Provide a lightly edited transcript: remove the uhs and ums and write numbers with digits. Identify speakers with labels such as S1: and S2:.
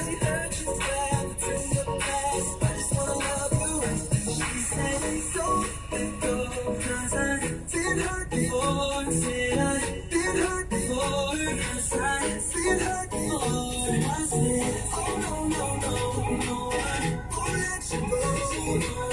S1: she heard you laugh in the past. I just wanna love you. She said, so let go, 'cause I've been hurt before. Said I've been hurt before, 'cause I've been hurt before. I said, oh no, no, no, no, I won't let you go.